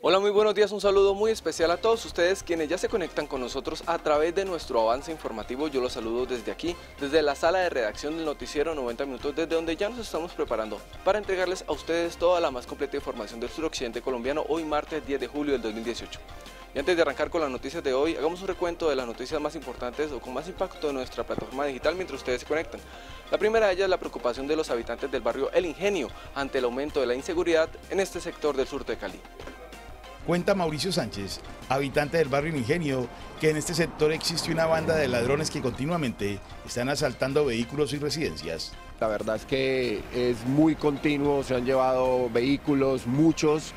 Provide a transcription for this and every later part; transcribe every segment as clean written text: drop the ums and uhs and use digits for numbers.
Hola, muy buenos días, un saludo muy especial a todos ustedes quienes ya se conectan con nosotros a través de nuestro avance informativo. Yo los saludo desde aquí, desde la sala de redacción del noticiero 90 minutos, desde donde ya nos estamos preparando para entregarles a ustedes toda la más completa información del suroccidente colombiano hoy martes 10 de julio del 2018. Y antes de arrancar con las noticias de hoy, hagamos un recuento de las noticias más importantes o con más impacto de nuestra plataforma digital mientras ustedes se conectan. La primera de ellas es la preocupación de los habitantes del barrio El Ingenio ante el aumento de la inseguridad en este sector del sur de Cali. Cuenta Mauricio Sánchez, habitante del barrio El Ingenio, que en este sector existe una banda de ladrones que continuamente están asaltando vehículos y residencias. La verdad es que es muy continuo, se han llevado vehículos, muchos.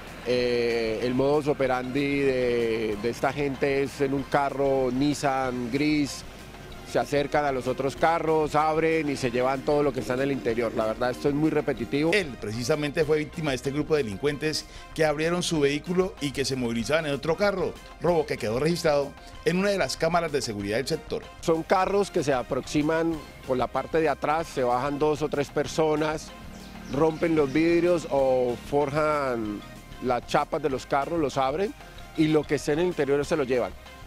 El modus operandi de esta gente es en un carro Nissan gris, se acercan a los otros carros, abren y se llevan todo lo que está en el interior. La verdad, esto es muy repetitivo. Él precisamente fue víctima de este grupo de delincuentes que abrieron su vehículo y que se movilizaban en otro carro, robo que quedó registrado en una de las cámaras de seguridad del sector. Son carros que se aproximan por la parte de atrás, se bajan 2 o 3 personas, rompen los vidrios o forjan las chapas de los carros, los abren y lo que esté en el interior se lo llevan.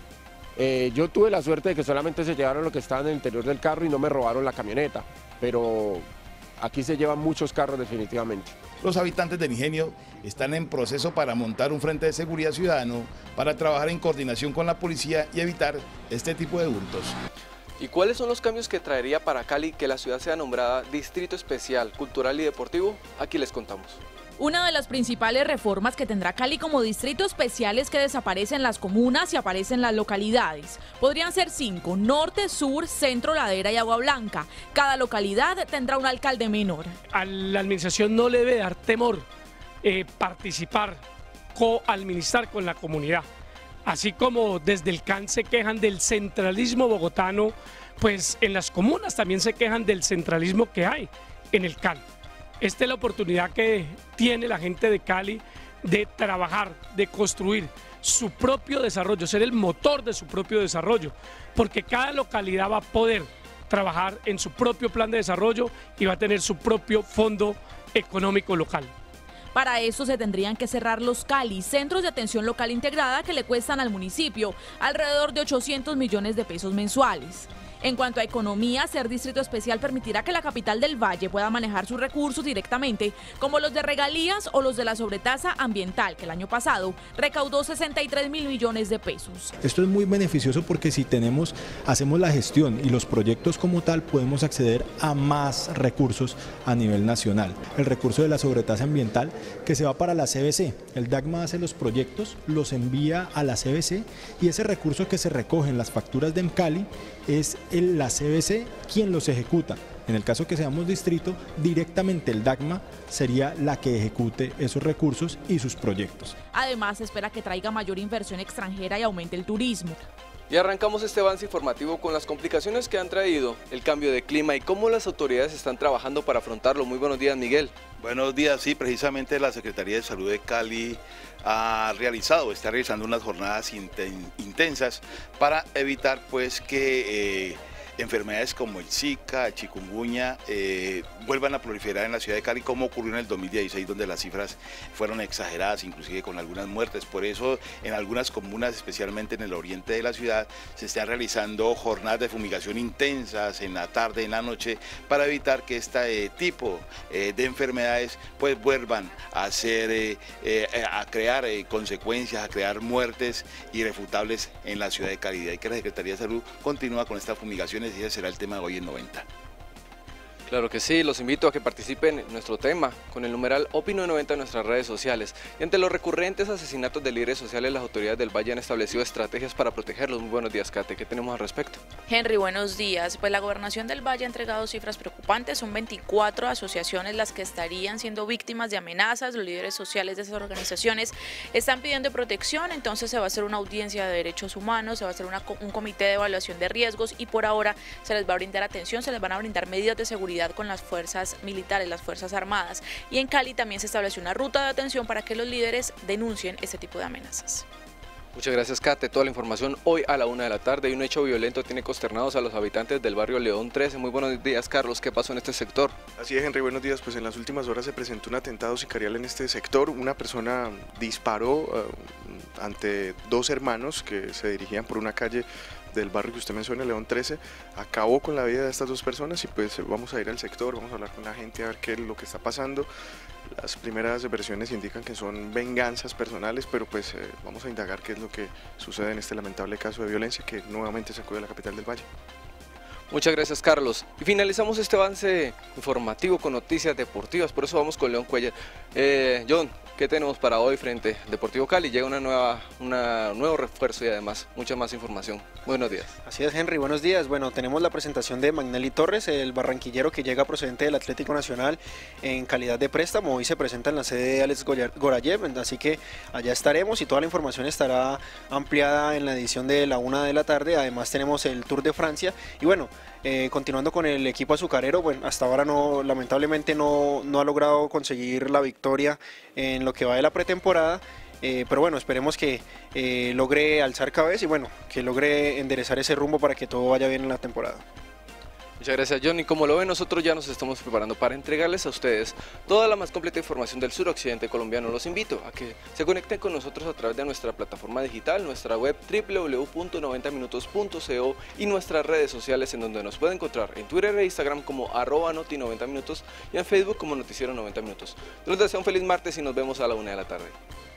Yo tuve la suerte de que solamente se llevaron lo que estaba en el interior del carro y no me robaron la camioneta, pero aquí se llevan muchos carros definitivamente. Los habitantes del Ingenio están en proceso para montar un frente de seguridad ciudadano para trabajar en coordinación con la policía y evitar este tipo de hurtos. ¿Y cuáles son los cambios que traería para Cali que la ciudad sea nombrada Distrito Especial, Cultural y Deportivo? Aquí les contamos. Una de las principales reformas que tendrá Cali como distrito especial es que desaparecen las comunas y aparecen las localidades. Podrían ser 5, norte, sur, centro, ladera y agua blanca. Cada localidad tendrá un alcalde menor. A la administración no le debe dar temor participar, coadministrar con la comunidad. Así como desde el CAN se quejan del centralismo bogotano, pues en las comunas también se quejan del centralismo que hay en el CAN. Esta es la oportunidad que tiene la gente de Cali de trabajar, de construir su propio desarrollo, ser el motor de su propio desarrollo, porque cada localidad va a poder trabajar en su propio plan de desarrollo y va a tener su propio fondo económico local. Para eso se tendrían que cerrar los CALI, centros de atención local integrada que le cuestan al municipio alrededor de 800 millones de pesos mensuales. En cuanto a economía, ser distrito especial permitirá que la capital del Valle pueda manejar sus recursos directamente, como los de regalías o los de la sobretasa ambiental, que el año pasado recaudó 63.000 millones de pesos. Esto es muy beneficioso porque si hacemos la gestión y los proyectos como tal, podemos acceder a más recursos a nivel nacional. El recurso de la sobretasa ambiental que se va para la CBC, el DACMA hace los proyectos, los envía a la CBC y ese recurso que se recoge en las facturas de Cali es la CBC quien los ejecuta. En el caso que seamos distrito, directamente el DACMA sería la que ejecute esos recursos y sus proyectos. Además, se espera que traiga mayor inversión extranjera y aumente el turismo. Y arrancamos este avance informativo con las complicaciones que han traído el cambio de clima y cómo las autoridades están trabajando para afrontarlo. Muy buenos días, Miguel. Buenos días, sí, precisamente la Secretaría de Salud de Cali está realizando unas jornadas intensas para evitar pues que enfermedades como el Zika, el chikungunya vuelvan a proliferar en la ciudad de Cali, como ocurrió en el 2016, donde las cifras fueron exageradas, inclusive con algunas muertes. Por eso, en algunas comunas, especialmente en el oriente de la ciudad, se están realizando jornadas de fumigación intensas en la tarde, en la noche, para evitar que este tipo de enfermedades pues vuelvan a crear consecuencias, a crear muertes irrefutables en la ciudad de Cali. Y que la Secretaría de Salud continúa con estas fumigaciones y ese será el tema de hoy en 90. Claro que sí, los invito a que participen en nuestro tema con el numeral Opino90 en nuestras redes sociales. Y ante los recurrentes asesinatos de líderes sociales, las autoridades del Valle han establecido estrategias para protegerlos. Muy buenos días, Kate. ¿Qué tenemos al respecto? Henry, buenos días. Pues la Gobernación del Valle ha entregado cifras preocupantes. Son 24 asociaciones las que estarían siendo víctimas de amenazas. Los líderes sociales de esas organizaciones están pidiendo protección, entonces se va a hacer una audiencia de derechos humanos, se va a hacer un comité de evaluación de riesgos y por ahora se les va a brindar atención, se les van a brindar medidas de seguridad con las fuerzas militares, las fuerzas armadas. Y en Cali también se estableció una ruta de atención para que los líderes denuncien este tipo de amenazas. Muchas gracias, Kate. Toda la información hoy a la 1 de la tarde. Y un hecho violento tiene consternados a los habitantes del barrio León 13. Muy buenos días, Carlos. ¿Qué pasó en este sector? Así es, Henry. Buenos días. Pues en las últimas horas se presentó un atentado sicarial en este sector. Una persona disparó ante dos hermanos que se dirigían por una calle del barrio que usted menciona, León 13, acabó con la vida de estas dos personas y pues vamos a ir al sector, vamos a hablar con la gente a ver qué es lo que está pasando. Las primeras versiones indican que son venganzas personales, pero pues vamos a indagar qué es lo que sucede en este lamentable caso de violencia que nuevamente sacude a la capital del Valle. Muchas gracias, Carlos. Y finalizamos este avance informativo con noticias deportivas, por eso vamos con León Cuellar. John, ¿qué tenemos para hoy frente al Deportivo Cali? Llega un nuevo refuerzo y además mucha más información. Buenos días. Así es, Henry, buenos días. Bueno, tenemos la presentación de Magnelli Torres, el barranquillero que llega procedente del Atlético Nacional en calidad de préstamo. Hoy se presenta en la sede de Alex Gorayev, así que allá estaremos y toda la información estará ampliada en la edición de la 1 de la tarde. Además tenemos el Tour de Francia y bueno, continuando con el equipo azucarero, bueno, hasta ahora lamentablemente no ha logrado conseguir la victoria en lo que va de la pretemporada, pero bueno, esperemos que logre alzar cabeza y bueno, que logre enderezar ese rumbo para que todo vaya bien en la temporada. Muchas gracias, Johnny. Como lo ven, nosotros ya nos estamos preparando para entregarles a ustedes toda la más completa información del suroccidente colombiano. Los invito a que se conecten con nosotros a través de nuestra plataforma digital, nuestra web www.90minutos.co y nuestras redes sociales en donde nos pueden encontrar en Twitter e Instagram como @noti90minutos y en Facebook como Noticiero 90 Minutos. Les deseo un feliz martes y nos vemos a la 1 de la tarde.